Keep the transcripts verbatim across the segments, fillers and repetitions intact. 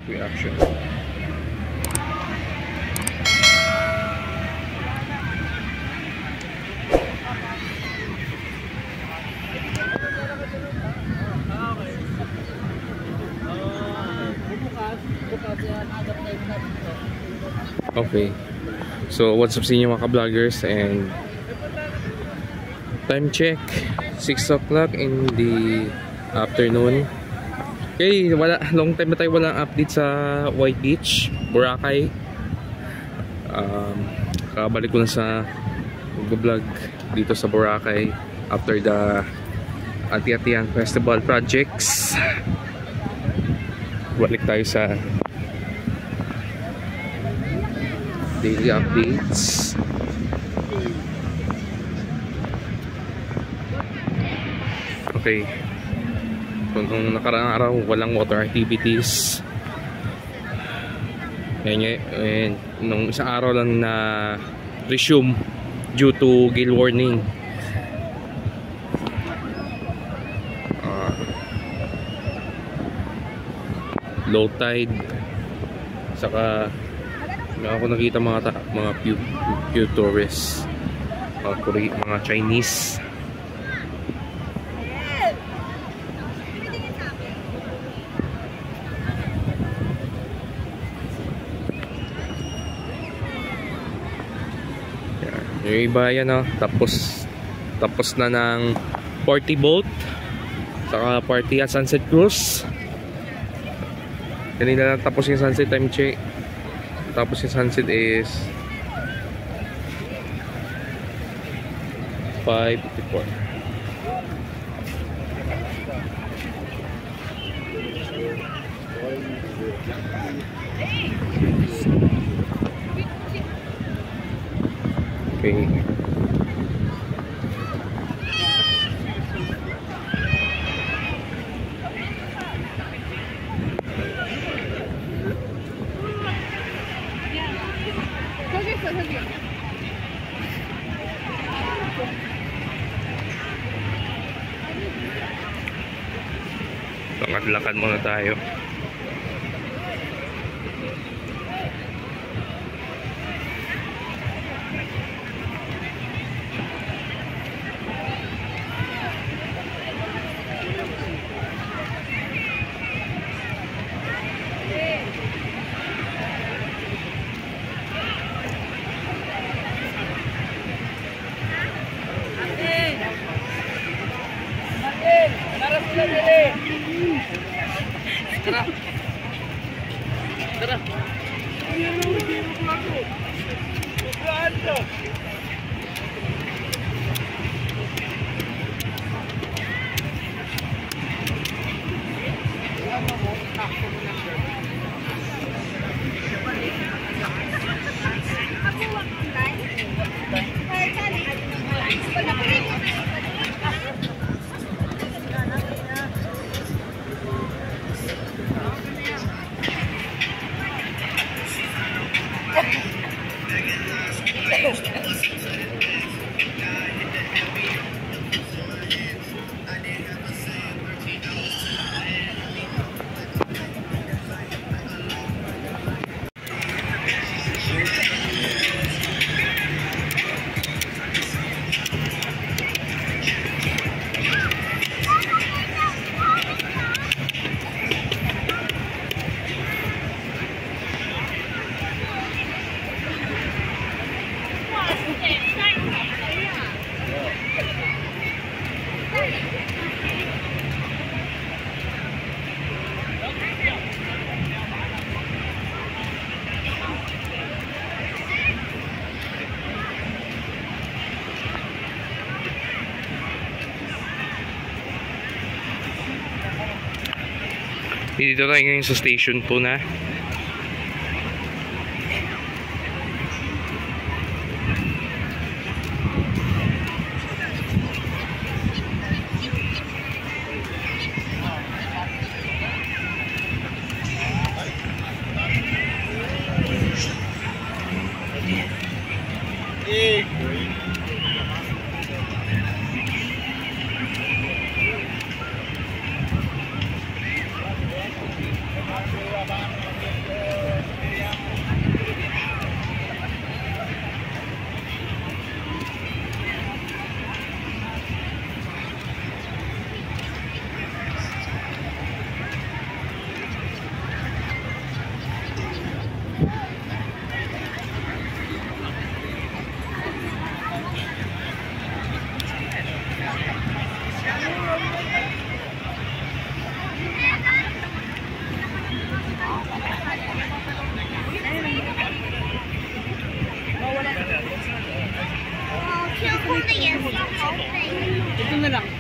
Reaction. Okay. So what's up sa inyo mga ka-vloggers, and time check six o'clock in the afternoon. Okay, wala, long time na tayo walang update sa White Beach, Boracay. Um, kabalik ko na sa mag-vlog dito sa Boracay after the Ati-Atian Festival projects. Balik tayo sa daily updates. Okay. Kung nung nakaraang araw walang water activities. Ngayon, and nung isang araw lang na resume due to gale warning. Uh, low tide. Saka meron ako nakita mga ta mga few, few tourists, mga Korean, mga Chinese. Yung iba yan, oh, tapos tapos na ng party boat, saka party at Sunset Cruise. Kanina lang tapos yung sunset, time check. Tapos yung sunset is five fifty-four. Okay. Lakad-lakad muna tayo. Tara. Tara. Dito tayo ngayon sa station po na. Ito na lang.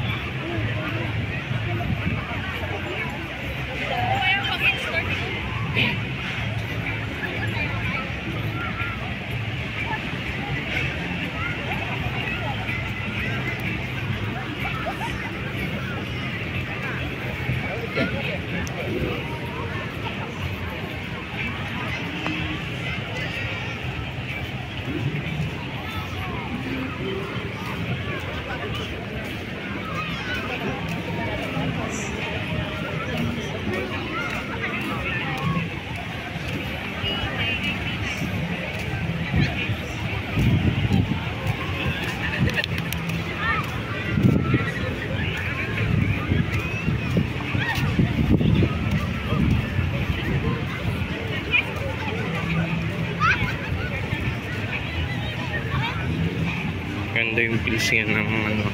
Ganda yung pilsiyan ng ano.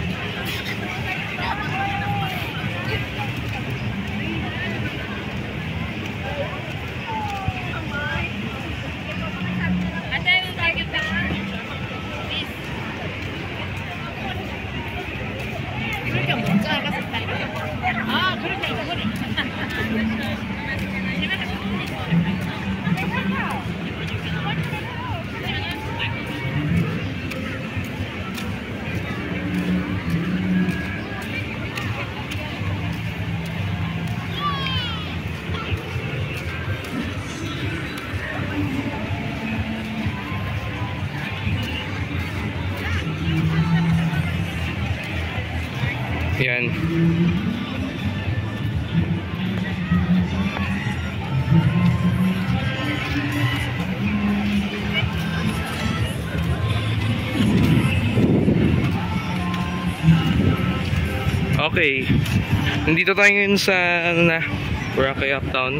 Yan. Okay. Nandito tayo ngayon sa ano na, Boracay Uptown.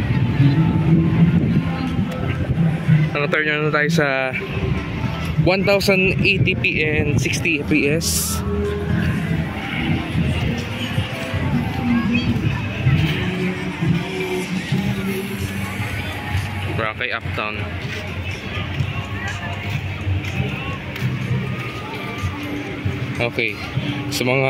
Naka-turn na tayo sa ten eighty p and sixty F P S. Boracay Uptown. Okay. Sa mga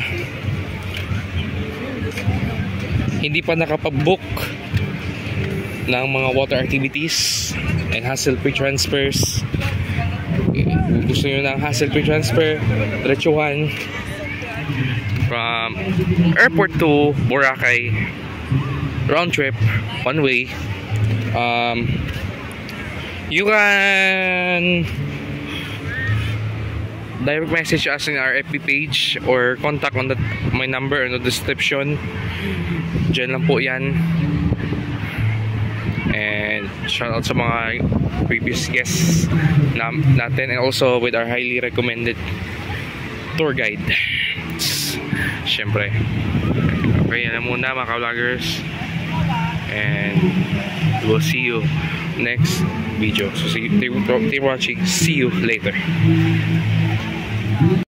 hindi pa nakapag-book ng mga water activities and hassle-free transfers, kung gusto nyo ng hassle-free transfer, diretsuhan from airport to Boracay, round trip, one way. Um, you can direct message us in our F B page or contact on the, my number in the description. Diyan lang po yan. And shout out sa mga previous guests na, natin, and also with our highly recommended tour guide. Siyempre. Okay, yan na muna mga ka-vloggers. And we'll see you next video. So see you, thank you for watching. See you later.